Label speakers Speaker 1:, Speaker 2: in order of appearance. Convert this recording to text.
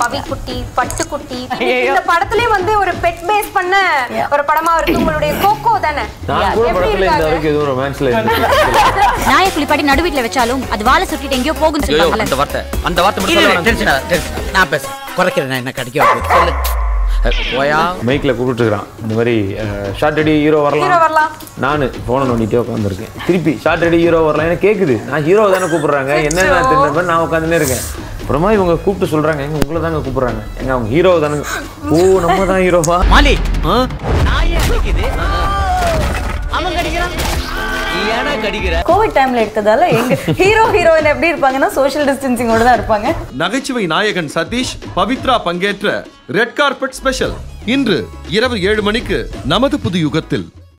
Speaker 1: பவிக்குட்டி, பட்டுக்குட்டி. இந்த படத்திலே வந்து ஒரு பெட் பேஸ் பண்ண ஒரு படமா இருக்கு. உங்களுடைய கோகோ தானே?
Speaker 2: நான் கூட படத்துல இந்த வரைக்கும் எதுவும் ரொமான்ஸ்ல இல்ல.
Speaker 3: நாயை குளிப்பாட்டி நடுவீட்ல வச்சாலும் அது வாழை சுட்டிட்டு எங்கேயோ போகுன்னு சொல்லுவாங்கல்ல.
Speaker 4: அந்த வார்த்தை மட்டும் டென்ஷன் நான் பேச குறைக்கிறேன். என்ன கடிக்க சொல்லு. போயா
Speaker 2: மைக்ல கூப்பிட்டு இருக்கான். இந்த மாதிரி ஷார்ட் ரெடி ஹீரோ வரலாம். நானு போன நோண்டிட்டே உட்காந்துருக்கேன். திருப்பி ஷார்ட் ரெடி ஹீரோ வரலாம். எனக்கு கேக்குது. நான் ஹீரோ தானே கூப்பிடுறாங்க. என்ன தெரிஞ்ச நான் உட்காந்துனே இருக்கேன். அப்புறமா இவங்க கூப்பிட்டு சொல்றாங்க, எங்க உங்களை தாங்க கூப்பிடுறாங்க. எங்க அவங்க ஹீரோ தானே. ஓ நம்ம தான் ஹீரோவா?
Speaker 4: மாலி நாயே அடிக்குது. அவன் கடிக்கிறான். ஏனா கடிக்கிற?
Speaker 5: கோவிட் டைம்ல எடுத்ததால எங்க ஹீரோ ஹீரோயின் எப்படி இருப்பாங்கன்னா சோஷியல் டிஸ்டன்சிங்கோட தான் இருப்பாங்க.
Speaker 6: நகைச்சுவை நாயகன் சதீஷ், பவித்ரா பங்கேற்ற ரெட் கார்பெட் ஸ்பெஷல் இன்று இரவு 7 மணிக்கு நமது புது யுகத்தில்.